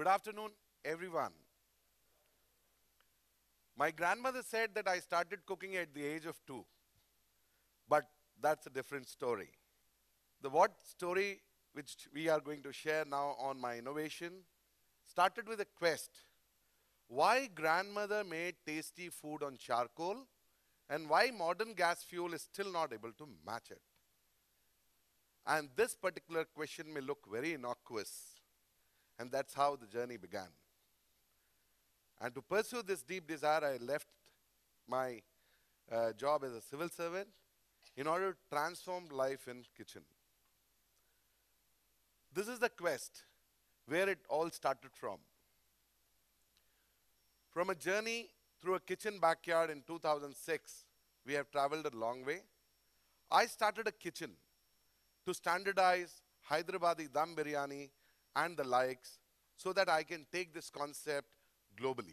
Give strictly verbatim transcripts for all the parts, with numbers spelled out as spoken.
Good afternoon, everyone. My grandmother said that I started cooking at the age of two, but that's a different story. The what story which we are going to share now on my innovation started with a quest. Why grandmother made tasty food on charcoal and why modern gas fuel is still not able to match it. And this particular question may look very innocuous, and that's how the journey began. And to pursue this deep desire, I left my uh, job as a civil servant in order to transform life in kitchen. This is the quest where it all started from. From a journey through a kitchen backyard in two thousand six, we have traveled a long way. I started a kitchen to standardize Hyderabadi dum biryani and the likes so that I can take this concept globally.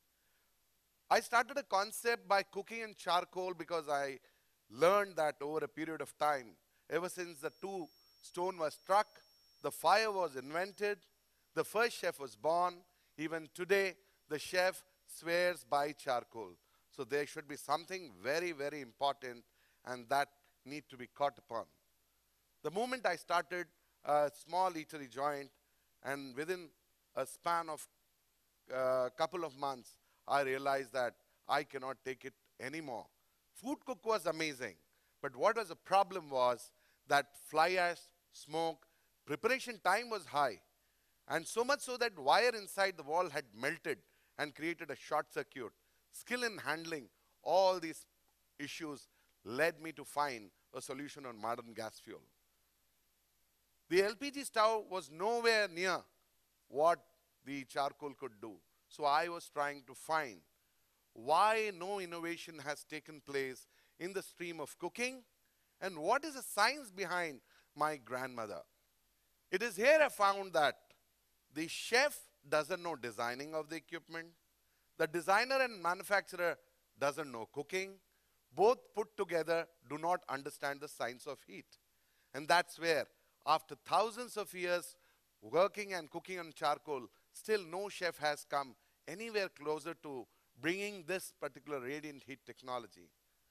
I started a concept by cooking in charcoal because I learned that over a period of time, ever since the two stone was struck, the fire was invented, the first chef was born. Even today, the chef swears by charcoal. So there should be something very, very important, and that need to be caught upon. The moment I started a small eatery joint, and within a span of a couple of months, I realized that I cannot take it anymore. Food cook was amazing, but what was the problem was that fly ash, smoke, preparation time was high, and so much so that wire inside the wall had melted and created a short circuit. Skill in handling all these issues led me to find a solution on modern gas fuel. The L P G stove was nowhere near what the charcoal could do. So I was trying to find why no innovation has taken place in the stream of cooking and what is the science behind my grandmother. It is here I found that the chef doesn't know designing of the equipment, the designer and manufacturer doesn't know cooking, both put together do not understand the science of heat. And that's where, after thousands of years working and cooking on charcoal, still no chef has come anywhere closer to bringing this particular radiant heat technology.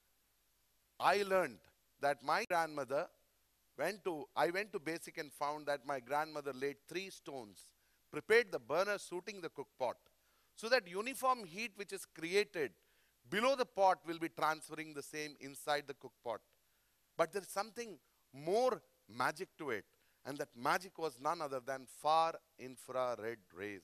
I learned that my grandmother went to, I went to basic and found that my grandmother laid three stones, prepared the burner suiting the cook pot, so that uniform heat which is created below the pot will be transferring the same inside the cook pot. But there is something more magic to it, and that magic was none other than far infrared rays.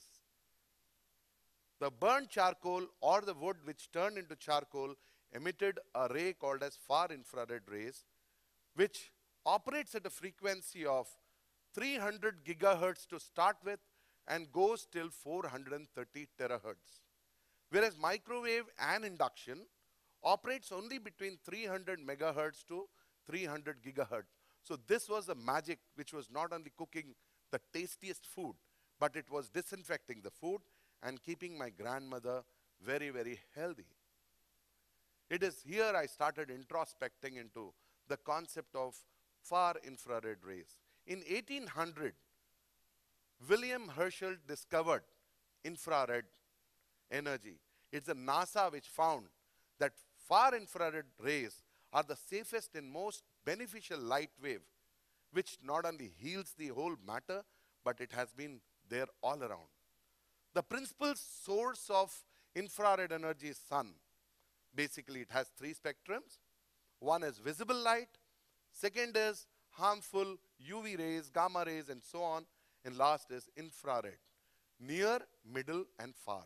The burnt charcoal or the wood which turned into charcoal emitted a ray called as far infrared rays, which operates at a frequency of three hundred gigahertz to start with and goes till four hundred thirty terahertz. Whereas microwave and induction operates only between three hundred megahertz to three hundred gigahertz. So this was the magic which was not only cooking the tastiest food, but it was disinfecting the food and keeping my grandmother very, very healthy. It is here I started introspecting into the concept of far infrared rays. In eighteen hundred, William Herschel discovered infrared energy. It's the NASA which found that far infrared rays are the safest and most beneficial light wave, which not only heals the whole matter, but it has been there all around. The principal source of infrared energy is sun. Basically, it has three spectrums. One is visible light, second is harmful U V rays, gamma rays, and so on, and last is infrared, near, middle, and far.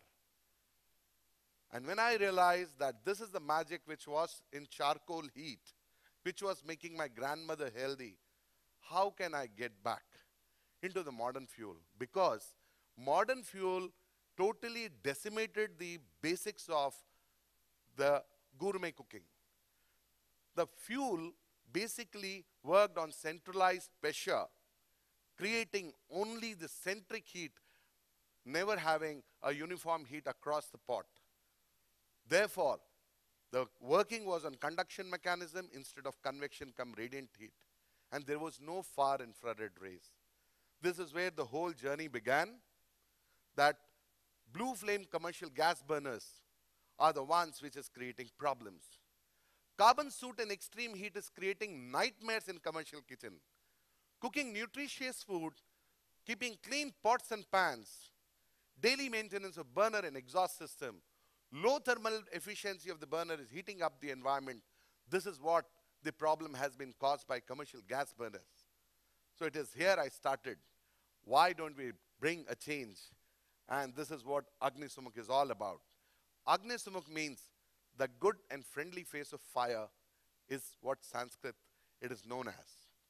And when I realized that this is the magic which was in charcoal heat, which was making my grandmother healthy, how can I get back into the modern fuel? Because modern fuel totally decimated the basics of the gourmet cooking. The fuel basically worked on centralized pressure, creating only the centric heat, never having a uniform heat across the pot. Therefore, the working was on conduction mechanism instead of convection come radiant heat. And there was no far infrared rays. This is where the whole journey began. that blue flame commercial gas burners are the ones which is creating problems. Carbon soot in extreme heat is creating nightmares in commercial kitchen. Cooking nutritious food, keeping clean pots and pans, daily maintenance of burner and exhaust system, low thermal efficiency of the burner is heating up the environment. This is what the problem has been caused by commercial gas burners. So it is here I started. Why don't we bring a change? And this is what AgniSumukh is all about. AgniSumukh means the good and friendly face of fire is what Sanskrit it is known as.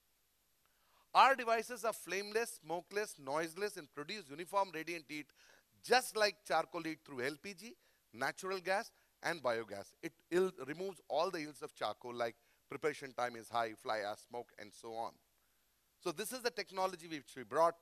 Our devices are flameless, smokeless, noiseless, and produce uniform radiant heat just like charcoal heat through L P G, natural gas, and biogas. It ill removes all the ills of charcoal like preparation time is high, fly ash, smoke, and so on. So this is the technology which we brought.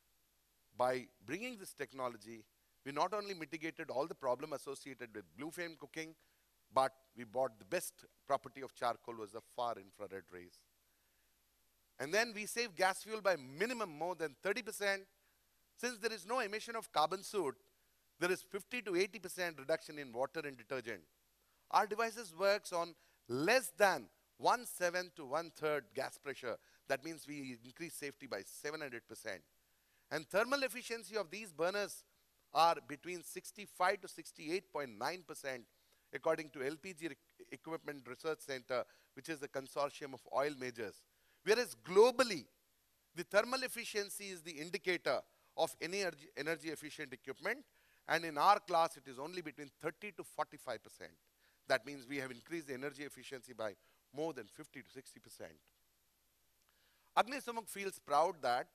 By bringing this technology, we not only mitigated all the problem associated with blue flame cooking, but we brought the best property of charcoal was the far infrared rays. And then we save gas fuel by minimum more than thirty percent. Since there is no emission of carbon soot, there is fifty to eighty percent reduction in water and detergent. Our devices works on less than one seventh to one third gas pressure. That means we increase safety by seven hundred percent. And thermal efficiency of these burners are between sixty-five to sixty-eight point nine percent according to L P G Equipment Research Center, which is the consortium of oil majors. Whereas globally, the thermal efficiency is the indicator of energy, energy efficient equipment, and in our class it is only between thirty to forty-five percent. That means we have increased the energy efficiency by more than fifty to sixty percent. AgniSumukh feels proud that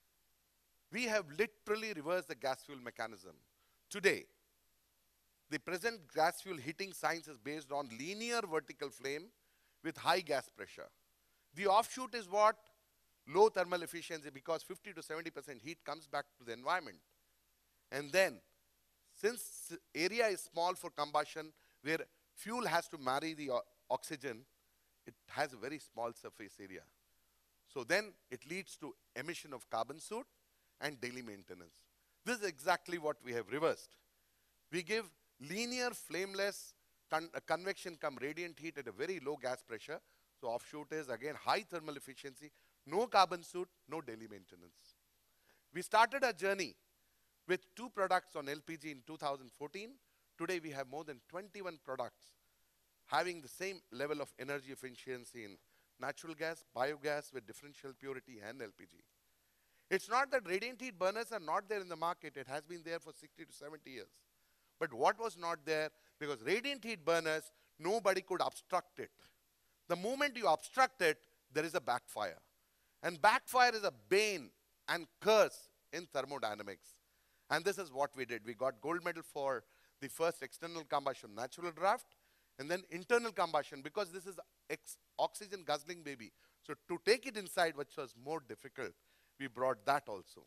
we have literally reversed the gas fuel mechanism. Today, the present gas fuel heating science is based on linear vertical flame with high gas pressure. The offshoot is what? Low thermal efficiency, because fifty to seventy percent heat comes back to the environment. And then, since area is small for combustion, where fuel has to marry the oxygen, it has a very small surface area. So then it leads to emission of carbon soot and daily maintenance. This is exactly what we have reversed. We give linear, flameless, con uh, convection come radiant heat at a very low gas pressure. So offshoot is again high thermal efficiency, no carbon soot, no daily maintenance. We started our journey with two products on L P G in two thousand fourteen. Today we have more than twenty-one products having the same level of energy efficiency in natural gas, biogas with differential purity, and L P G. It's not that radiant heat burners are not there in the market. It has been there for sixty to seventy years. But what was not there? Because radiant heat burners, nobody could obstruct it. The moment you obstruct it, there is a backfire. And backfire is a bane and curse in thermodynamics. And this is what we did. We got gold medal for the first external combustion natural draft, and then internal combustion, because this is ex oxygen guzzling baby. So to take it inside, which was more difficult, we brought that also.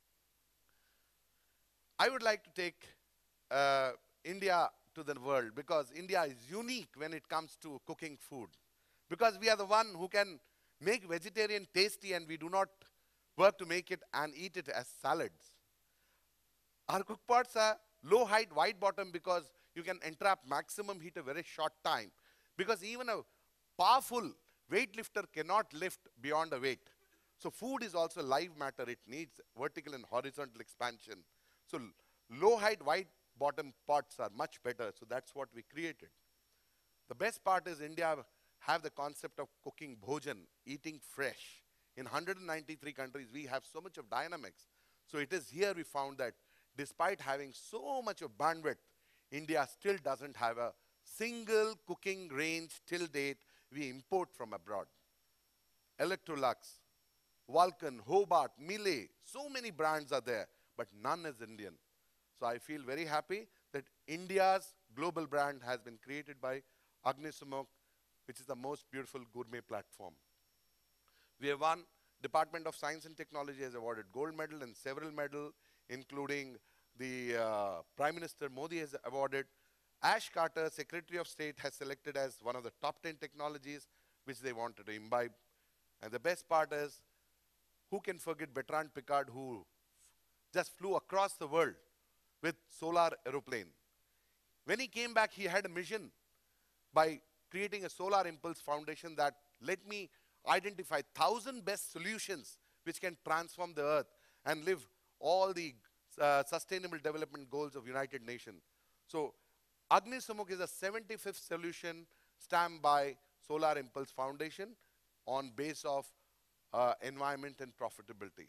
I would like to take uh, India to the world, because India is unique when it comes to cooking food. Because we are the one who can make vegetarian tasty, and we do not work to make it and eat it as salads. Our cook pots are low height, wide bottom, because you can entrap maximum heat a very short time. Because even a powerful weightlifter cannot lift beyond a weight. So food is also live matter. It needs vertical and horizontal expansion. So low height, wide bottom pots are much better. So that's what we created. The best part is India have the concept of cooking bhojan, eating fresh. In one hundred ninety-three countries, we have so much of dynamics. So it is here we found that despite having so much of bandwidth, India still doesn't have a single cooking range till date we import from abroad. Electrolux, Vulcan, Hobart, Miele, so many brands are there, but none is Indian. So I feel very happy that India's global brand has been created by AgniSumukh, which is the most beautiful gourmet platform. We have won. Department of Science and Technology has awarded gold medal and several medals, including the uh, Prime Minister Modi has awarded. Ash Carter, Secretary of State, has selected as one of the top ten technologies which they wanted to imbibe. And the best part is, who can forget Bertrand Piccard, who just flew across the world with solar aeroplane. When he came back, he had a mission by creating a Solar Impulse Foundation that let me identify thousand best solutions which can transform the earth and live all the uh, sustainable development goals of United Nations. So Agni Sumukh is a seventy-fifth solution stamped by Solar Impulse Foundation on base of uh, environment and profitability.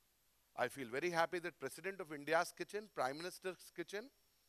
I feel very happy that President of India's kitchen, Prime Minister's kitchen,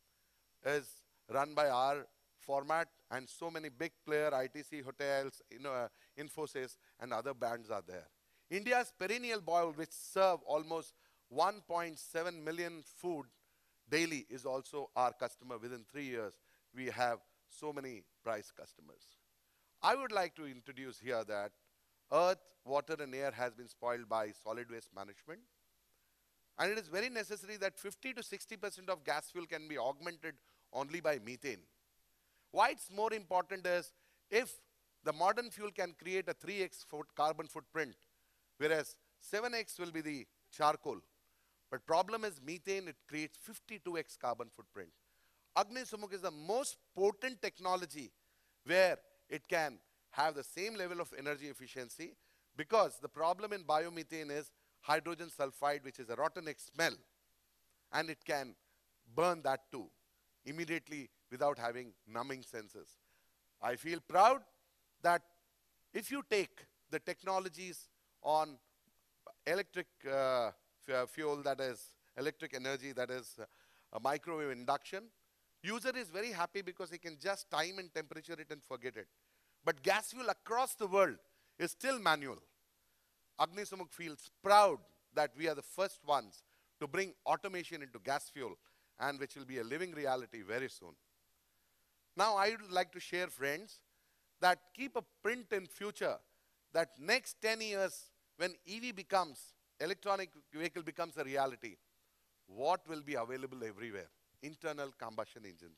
is run by our format, and so many big player, I T C, hotels, you know, uh, Infosys, and other brands are there. India's perennial bowl, which serve almost one point seven million food daily, is also our customer. Within three years, we have so many prize customers. I would like to introduce here that earth, water, and air has been spoiled by solid waste management. And it is very necessary that fifty to sixty percent of gas fuel can be augmented only by methane. Why it's more important is, if the modern fuel can create a three X foot carbon footprint, whereas seven X will be the charcoal. But problem is methane, it creates fifty-two X carbon footprint. Agni Sumukh is the most potent technology where it can have the same level of energy efficiency, because the problem in biomethane is hydrogen sulfide, which is a rotten X smell, and it can burn that too immediately without having numbing sensors. I feel proud that if you take the technologies on electric uh, fuel, that is electric energy, that is uh, a microwave induction, user is very happy because he can just time and temperature it and forget it. But gas fuel across the world is still manual. Agni Sumukh feels proud that we are the first ones to bring automation into gas fuel, and which will be a living reality very soon. Now I would like to share, friends, that keep a print in future that next ten years, when E V becomes, electronic vehicle becomes a reality, what will be available everywhere? Internal combustion engines.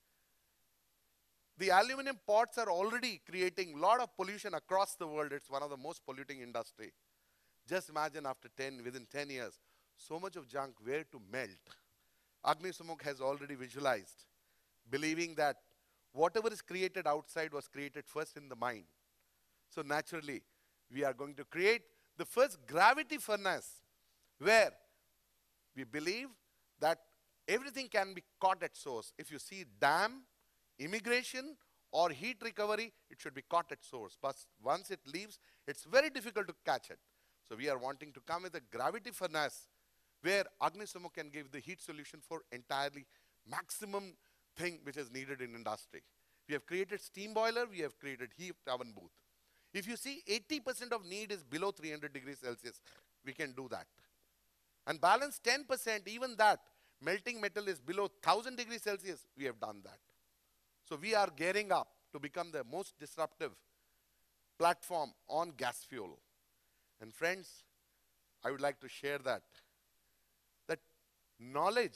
The aluminum pots are already creating a lot of pollution across the world. It's one of the most polluting industry. Just imagine after ten, within ten years, so much of junk where to melt. Agni Sumukh has already visualized, believing that whatever is created outside was created first in the mind. So naturally, we are going to create the first gravity furnace where we believe that everything can be caught at source. If you see dam, immigration, or heat recovery, it should be caught at source. But once it leaves, it's very difficult to catch it. So we are wanting to come with a gravity furnace where Agni Sumukh can give the heat solution for entirely maximum thing which is needed in industry. We have created steam boiler, we have created heat oven booth. If you see eighty percent of need is below three hundred degrees Celsius, we can do that. And balance ten percent, even that, melting metal is below one thousand degrees Celsius, we have done that. So we are gearing up to become the most disruptive platform on gas fuel. And friends, I would like to share that, that knowledge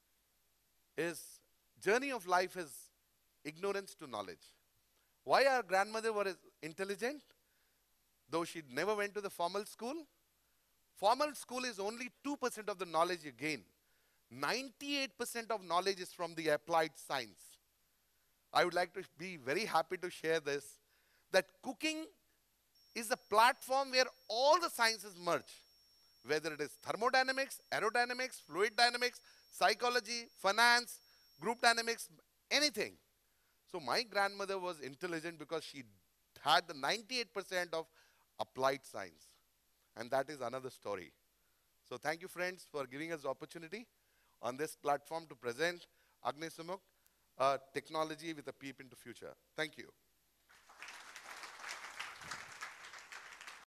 is, journey of life is ignorance to knowledge. Why our grandmother was intelligent, though she never went to the formal school? Formal school is only two percent of the knowledge you gain. ninety-eight percent of knowledge is from the applied science. I would like to be very happy to share this, that cooking is a platform where all the sciences merge, whether it is thermodynamics, aerodynamics, fluid dynamics, psychology, finance, group dynamics, anything. So my grandmother was intelligent because she had the ninety-eight percent of applied science. And that is another story. So thank you, friends, for giving us the opportunity on this platform to present Agni Sumukh, uh, technology with a peep into future. Thank you.